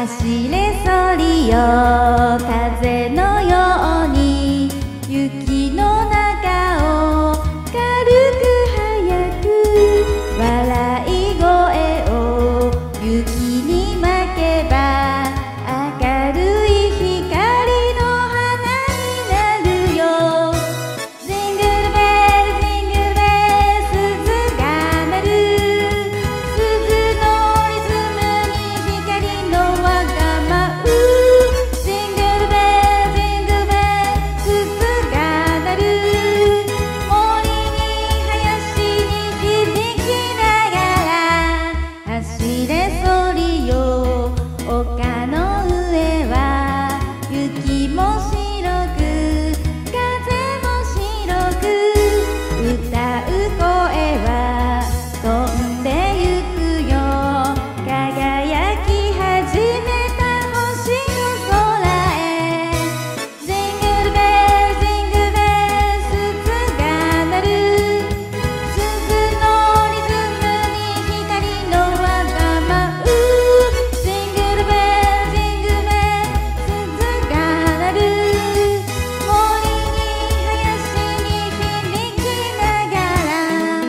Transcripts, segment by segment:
しれそりよ風のように雪の中を軽く速く笑い声を雪に負けば明るい光の花になるよ。ジングルベルジングルベル鈴が鳴る鈴のリズムに光の輪が舞う。ジングルベルジングルベル鈴が鳴る森に林に響きながら走れそりよ丘の上は雪も白く風も白く歌う声は飛んでゆくよ。輝き始めた星の空へジングルベルジングルベル鈴が鳴る鈴のリズムに光の輪が舞う。ジングルベルジングルベル鈴が鳴る森に林に響きながら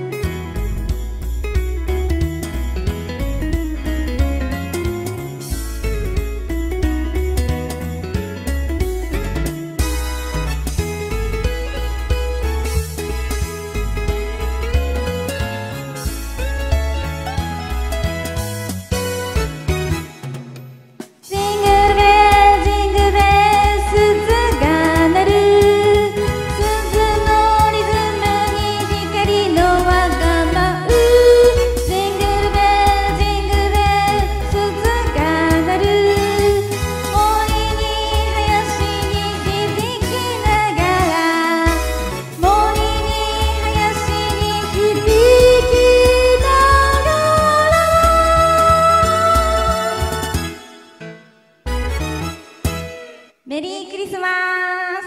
ジングルベルジングルベル鈴が鳴る鈴のリズムに光の輪が舞う。ジングルベルジングルベル鈴が鳴る森に林に響きながら森に林に響きながらメリークリスマス。